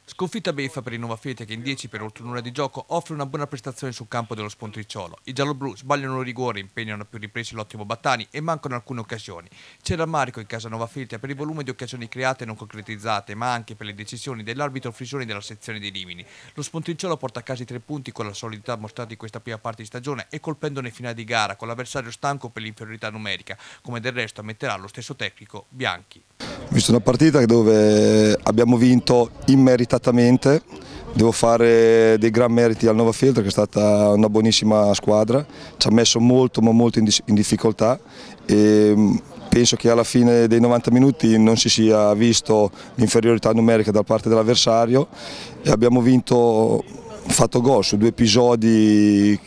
Sconfitta beffa per il Nova Fiete che in 10 per oltre un'ora di gioco offre una buona prestazione sul campo dello Spontricciolo. I gialloblu sbagliano un rigore, impegnano a più riprese l'ottimo Battani e mancano alcune occasioni. C'è rammarico in casa Nova Fiete per il volume di occasioni create e non concretizzate, ma anche per le decisioni dell'arbitro Frisoni della sezione di Rimini. Lo Spontricciolo porta a casa i 3 punti con la solidità mostrata in questa prima parte di stagione e colpendo nei finali di gara con l'avversario stanco per l'inferiorità numerica, come del resto ammetterà lo stesso tecnico Bianchi. Visto una partita dove abbiamo vinto immeritatamente, devo fare dei gran meriti al Nova Fielder che è stata una buonissima squadra, ci ha messo molto ma molto in difficoltà e penso che alla fine dei 90 minuti non si sia visto l'inferiorità numerica da parte dell'avversario e abbiamo fatto gol su 2 episodi,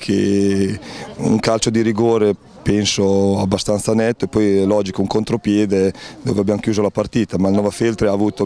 un calcio di rigore penso abbastanza netto e poi è logico un contropiede dove abbiamo chiuso la partita, ma il Nova Feltre ha avuto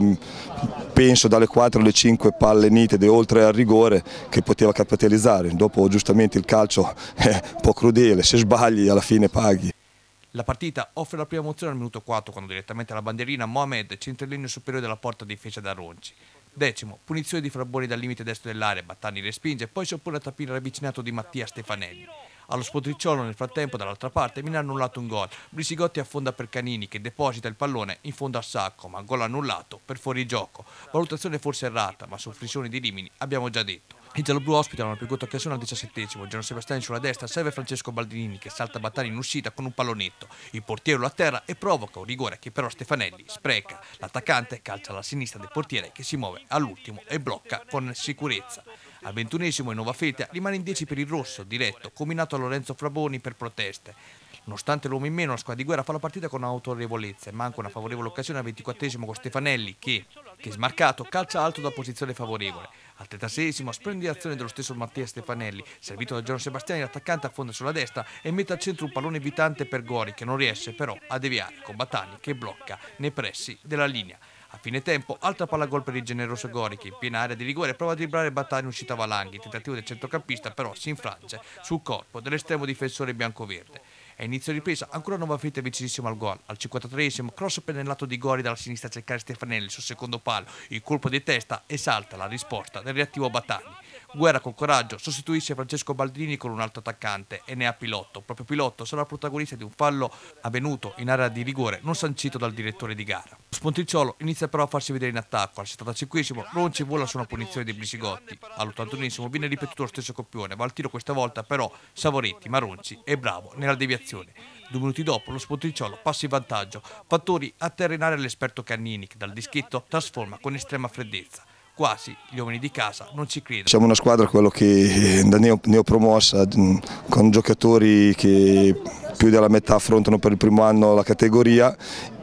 penso dalle 4 alle 5 palle nitide oltre al rigore che poteva capitalizzare. Dopo giustamente il calcio è un po' crudele, se sbagli alla fine paghi. La partita offre la prima emozione al minuto 4 quando direttamente alla bandierina Mohamed centra il legno superiore della porta difesa da Ronci. 10, punizione di Frabboni dal limite destro dell'area, Battani respinge, poi si oppone a tapire ravvicinato di Mattia Stefanelli. Allo Spontricciolo nel frattempo dall'altra parte viene annullato un gol, Brisigotti affonda per Canini che deposita il pallone in fondo al sacco, ma gol annullato per fuorigioco. Valutazione forse errata, ma su Frisoni di Rimini abbiamo già detto. I gialloblu ospitano una più corta occasione al 17esimo, Giano Sebastiani sulla destra serve Francesco Baldinini che salta Battani in uscita con un pallonetto. Il portiere lo atterra e provoca un rigore che però Stefanelli spreca. L'attaccante calcia alla sinistra del portiere che si muove all'ultimo e blocca con sicurezza. Al 21esimo il Nova Fielder rimane in 10 per il rosso, diretto, combinato a Lorenzo Frabboni per proteste. Nonostante l'uomo in meno, la squadra di guerra fa la partita con autorevolezza e manca una favorevole occasione al 24esimo con Stefanelli che smarcato calcia alto da posizione favorevole. Al 36esimo splendida azione dello stesso Mattia Stefanelli, servito da Giano Sebastiani, l'attaccante affonda sulla destra e mette al centro un pallone evitante per Gori che non riesce però a deviare con Battani che blocca nei pressi della linea. A fine tempo, altra palla gol per il generoso Gori che in piena area di rigore prova a dribblare Battani in uscita Valanghi, tentativo del centrocampista però si infrange sul corpo dell'estremo difensore biancoverde. È inizio ripresa, ancora Nova Fielder vicinissimo al gol. Al 53esimo, cross pennellato di Gori dalla sinistra a cercare Stefanelli sul secondo palo. Il colpo di testa esalta la risposta del reattivo Battani. Guerra col coraggio sostituisce Francesco Baldini con un altro attaccante e ne ha Pilotto. Proprio Pilotto sarà protagonista di un fallo avvenuto in area di rigore non sancito dal direttore di gara. Lo Spontricciolo inizia però a farsi vedere in attacco. Al 75esimo Ronci vola su una punizione di Brisigotti. All'81esimo viene ripetuto lo stesso copione, va al tiro questa volta però Savoretti, ma Ronci è bravo nella deviazione. 2 minuti dopo lo Spontricciolo passa in vantaggio. Fattori atterra in area l'esperto Cannini che dal dischetto trasforma con estrema freddezza. Quasi gli uomini di casa non ci credono. Siamo una squadra quello che da neopromossa con giocatori che più della metà affrontano per il primo anno la categoria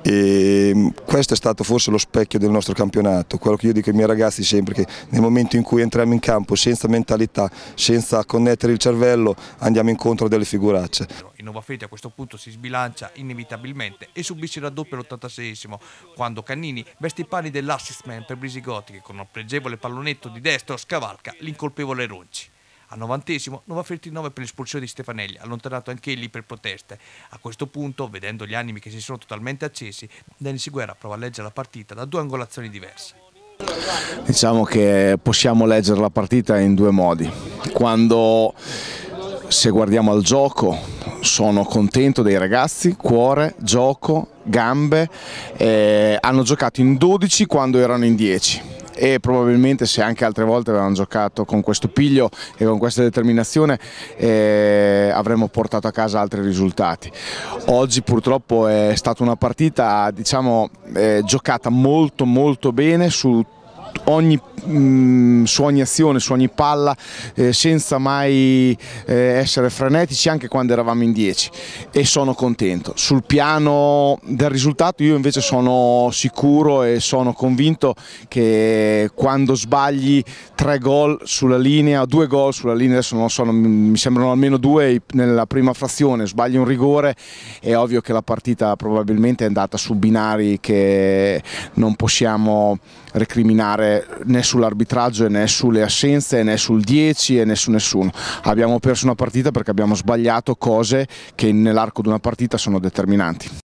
e questo è stato forse lo specchio del nostro campionato. Quello che io dico ai miei ragazzi sempre che nel momento in cui entriamo in campo senza mentalità, senza connettere il cervello, andiamo incontro a delle figuracce. Il Nova Fielder a questo punto si sbilancia inevitabilmente e subisce il raddoppio all'86esimo quando Cannini veste i panni dell'assist man per Brisigotti che con un pregevole pallonetto di destro scavalca l'incolpevole Ronci. Al 90esimo Nova Fielder 9 per l'espulsione di Stefanelli, allontanato anche egli per proteste. A questo punto, vedendo gli animi che si sono totalmente accesi, Denis Guerra prova a leggere la partita da 2 angolazioni diverse. Diciamo che possiamo leggere la partita in 2 modi. Quando, se guardiamo al gioco, sono contento dei ragazzi, cuore, gioco, gambe, hanno giocato in 12 quando erano in 10. E probabilmente se anche altre volte avevano giocato con questo piglio e con questa determinazione avremmo portato a casa altri risultati. Oggi purtroppo è stata una partita giocata molto bene su ogni azione, su ogni palla, senza mai essere frenetici anche quando eravamo in 10 e sono contento. Sul piano del risultato io invece sono sicuro e sono convinto che quando sbagli 3 gol sulla linea, 2 gol sulla linea, adesso non so, mi sembrano almeno 2 nella prima frazione, sbagli un rigore, è ovvio che la partita probabilmente è andata su binari che non possiamo recriminare né sull'arbitraggio né sulle assenze né sul 10 né su nessuno. Abbiamo perso una partita perché abbiamo sbagliato cose che nell'arco di una partita sono determinanti.